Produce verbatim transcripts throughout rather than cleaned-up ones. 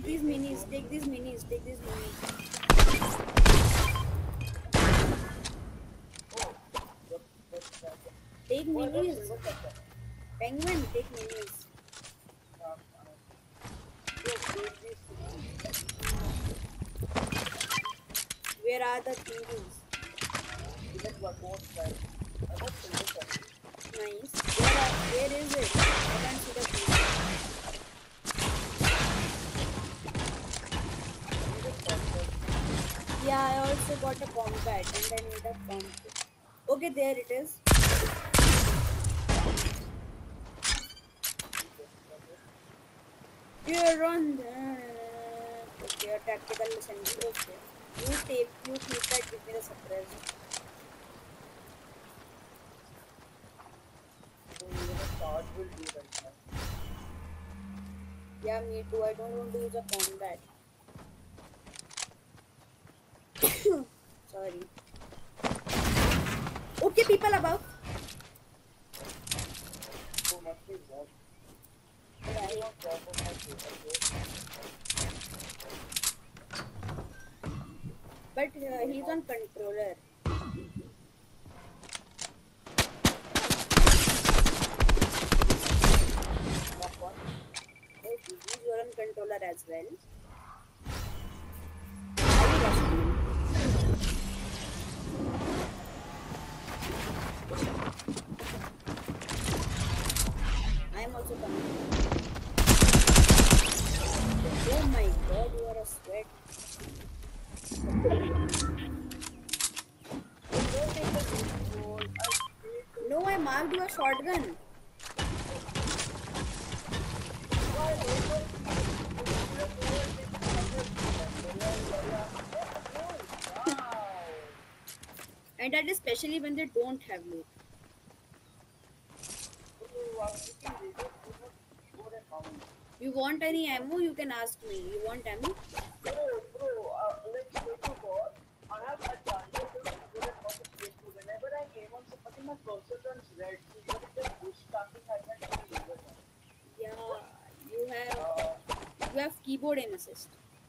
Take these minis, take these minis, take these minis. Take minis. Penguin, take minis. Where are the thingies? Nice. Where, are, where is it? I can't see the thingy. Yeah, I also got a combat and I need a pump. Okay, there it is. You're on the... Okay, a tactical assembly. Okay. You take, you keep that, give me the suppress. Yeah, me too. I don't want to use a combat. Sorry. Okay, people above. But uh, he's on controller. Oh, you're on controller as well. Are you rushing him? I am also coming. Oh my god, you are a sweat. No, I marked you a shotgun. And that is especially when they don't have loot. You want any ammo? You can ask me. You want ammo? Yeah, you have you have keyboard aim assist.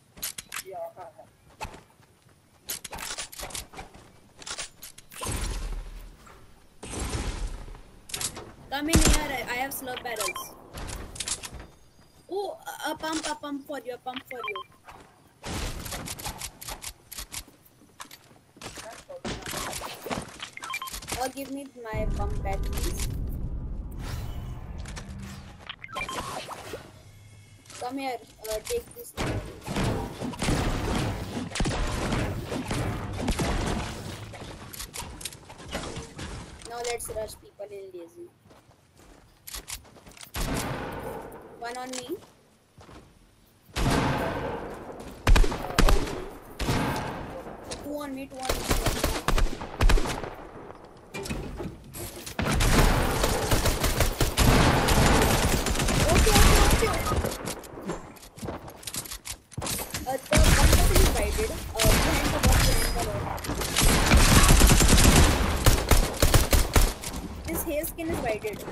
Come in here. I I have slurp barrels. Oh, a, a pump, a pump for you, a pump for you. Or give me my pump back, please. Come here, uh, take this. Now let's rush people in lazy. One on me. Two on me, two on me. Okay, okay, okay. Uh, the one person is guided. Uh, behind the box, behind the wall. This hair skin is guided.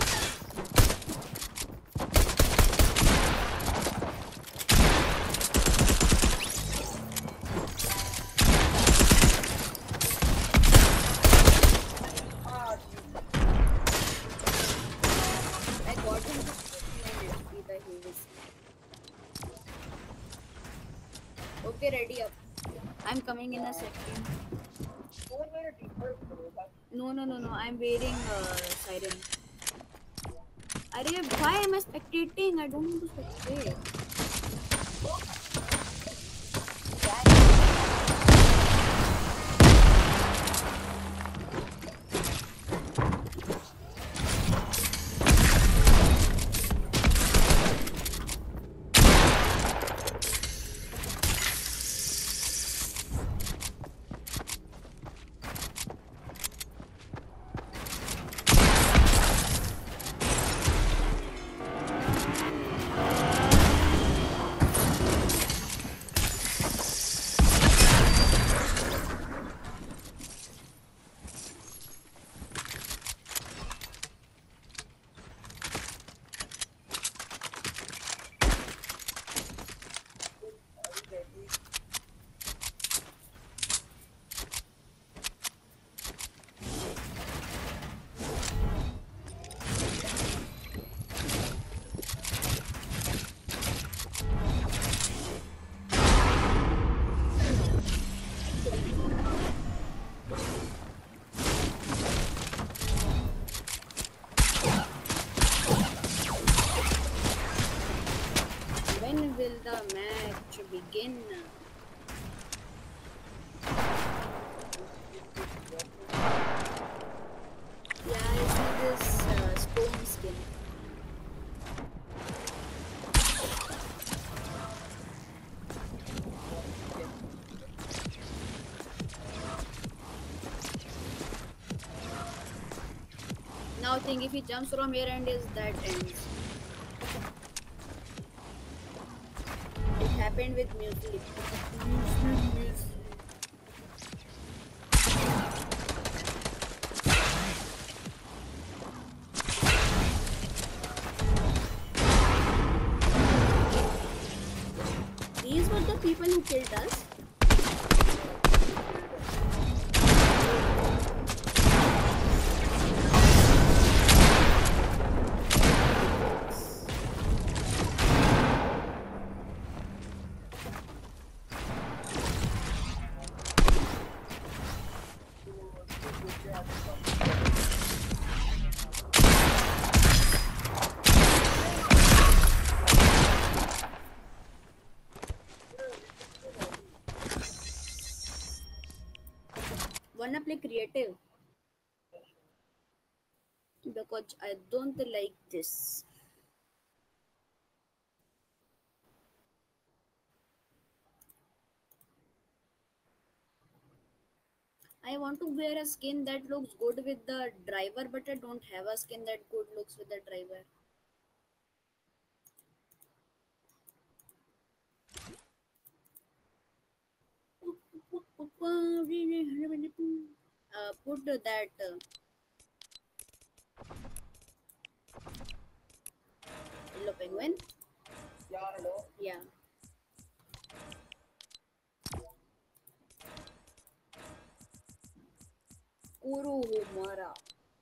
Okay, ready up. I'm coming in a second. No, no, no, no. I'm wearing uh, siren. Arey, why am I spectating? I don't want to spectate. skin. Yeah, I see this uh, stone skin. Now think if he jumps from here and is that ends. It happened with Muesli. Muesli, Muesli. These were the people who killed us. Wanna play creative? Because I don't like this. I want to wear a skin that looks good with the driver, but I don't have a skin that good looks with the driver. Uh, put that uh, yellow penguin. Yeah. Kurohomura.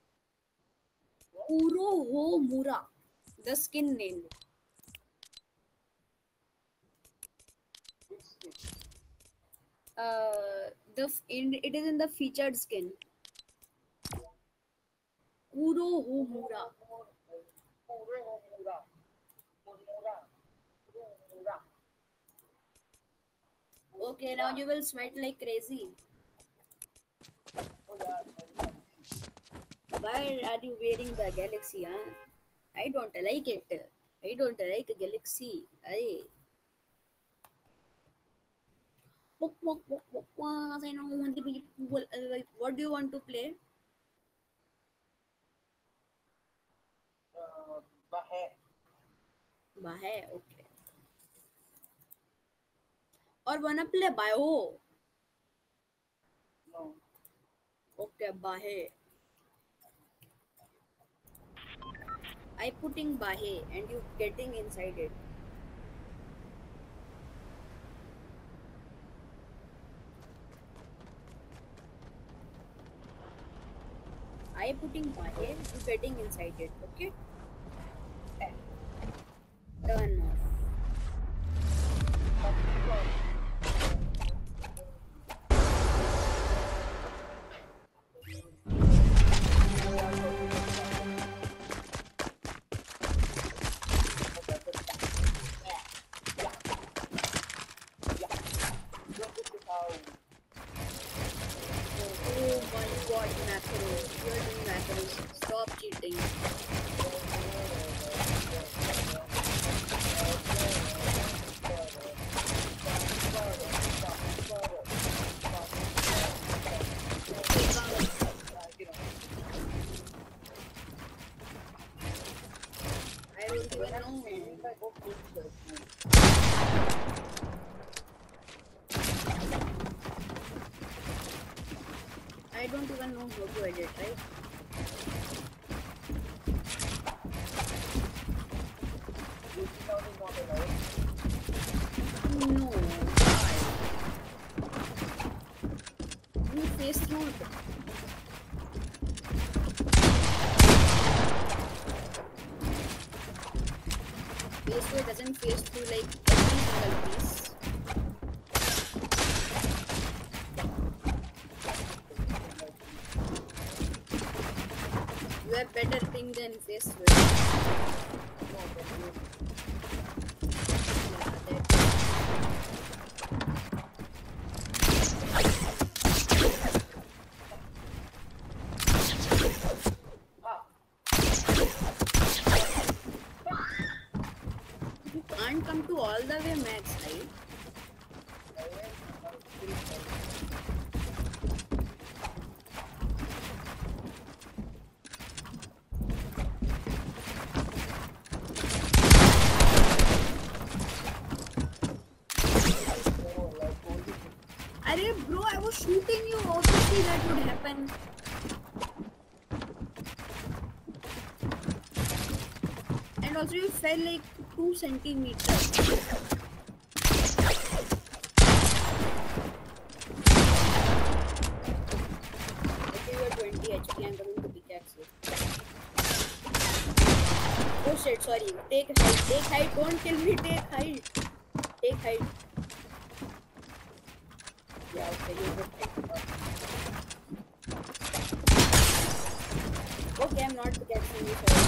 Kurohomura. The skin name. Uh, the f- in, it is in the featured skin. Kurohomura. Okay, now you will sweat like crazy. Why are you wearing the galaxy? Huh? I don't like it. I don't like galaxy. I. What do you want to play? Bahe, okay. Or wanna play bio? Okay, Bahe. I putting Bahe and you getting inside it. I putting Bahe, you getting inside it. Okay. Turn off. Oh my god, macro. You are doing macros. Stop cheating. I don't even know. I don't even know how to edit, right? No. Why? You face through it. Faceway doesn't face through like every single piece. You have better ping than Faceway. Yeah, that. was shooting you, obviously that would happen. And also you fell like two centimeters. Okay, you are twenty H P. I'm coming to pickaxe you. Oh shit, sorry. Take height, take height. Don't kill me. Take height. Take height. Yeah, okay, you good height. Okay, I'm not pickaxing you, sorry.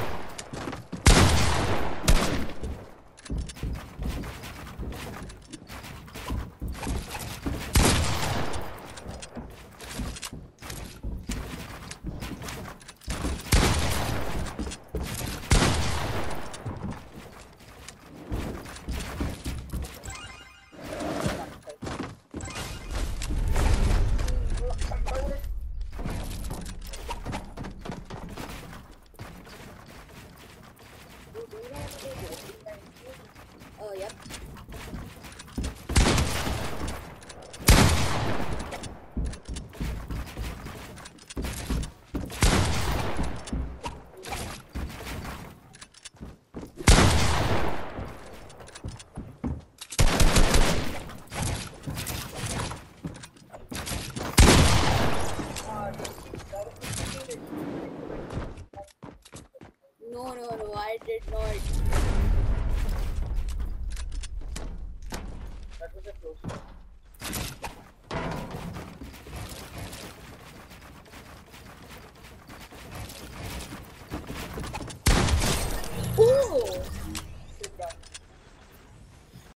Oh, yep. No, no, no, I did not.